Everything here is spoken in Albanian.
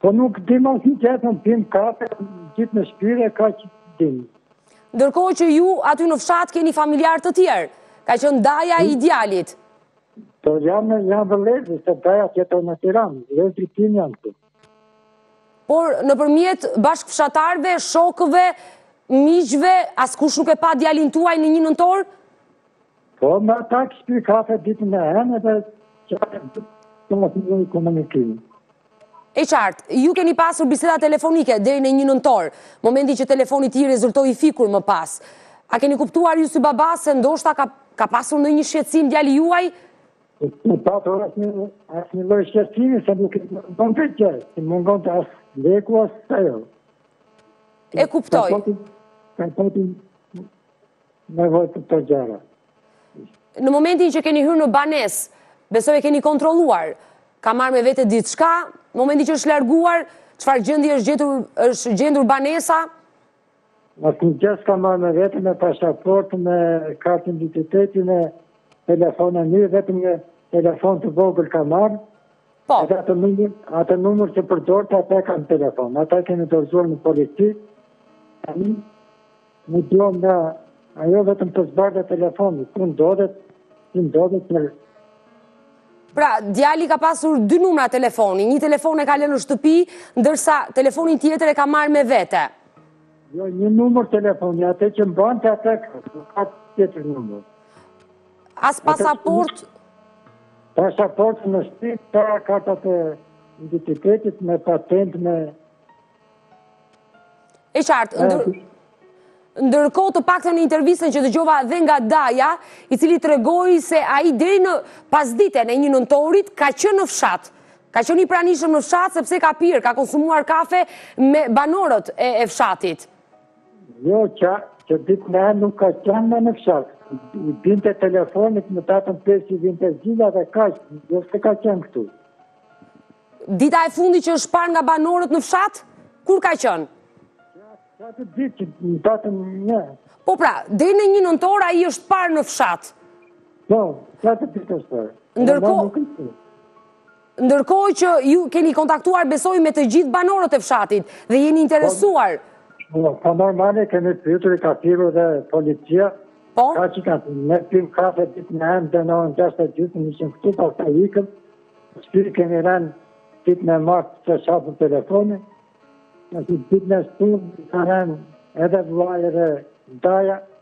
Po nuk dim asnjë tjetër, pim kafe, gjithë në shpirë ka që dim. Ndërkohë që ju aty në fshat keni familjar të tjerë, ka qenë daja i djalit. Po janë vëllezër, se daja tjetër në Tiranë, vëllezërit tim janë këtu. Por nëpërmjet bashkëfshatarëve, shokëve, miqve, askush nuk e pa djalin tuaj në një nëntor? Po me ata kështu kafe ditën e hënë edhe çfarë të mos një komunikim. E qartë, ju keni pasur biseda telefonike deri në një nëntor, momenti që telefoni i rezultoi i fikur më pas. A keni kuptuar ju si baba se ndoshta ka pasur ndonjë shqetësim djali juaj? Në patur asnjë lloj shqetësimi se nuk do të gjë, si mungon të as leku as ajo. E kuptoj. Ka pati nevojë të të gjëra. Në momentin që keni hyrë në banesë, besoj e keni kontrolluar, ka marrë me vete diçka, në momentin që është larguar, çfarë gjendje është gjendur banesa? Asnjë gjë s'ka marrë me vete, me pasaportë, me kartën identiteti, me telefonin e vetëm një telefon të vogël ka marrë. Po. Atë numër që përdorte ata kanë telefon. Ata kemi dorëzuar në polici. Në duam nga ajo vetëm të zbardhe telefoni. Ku ndodhet për... Pra, djali ka pasur 2 numra telefoni. Një telefon e ka lënë në shtëpi, ndërsa telefonin tjetër e ka marrë me vete. Jo, një numër telefoni, atë që mbante atë ka tjetër numër. As pasaport? Pasaport në shtëpi, para kartat e identitetit, me patent, me... E qartë, ndërkohë të paktën në intervistën që dëgjova dhe nga Daja, i cili tregoi se ai deri në pasditën e një nëntorit ka qenë në fshat. Ka qenë i pranishëm në fshat sepse ka pirë, ka konsumuar kafe me banorët e fshatit. Jo, që ditë me nuk ka qenë në fshat. I binte telefonit në tatën 5 i binte zgjidha dhe kaq, jo se ka qenë këtu. Dita e fundi që është parë nga banorët në fshat, kur ka qenë? Qatë ditë që në tatën një. Po pra, deri në një nëntor ai është parë në fshat. Po, qatë ditë është parë. Ndërkohë që ju keni kontaktuar besoj me të gjithë banorët e fshatit dhe jeni interesuar. Po normale kemi pyetur i kafiru dhe policia. Po? Ka që ka me pim kafe ditë në emë dhe në 6:30 nishin këtu pa ta ikëm. Shpiri kemi rënë ditë në martë që shafën telefoni. Ditë në stunë ka rënë edhe vllai edhe daja.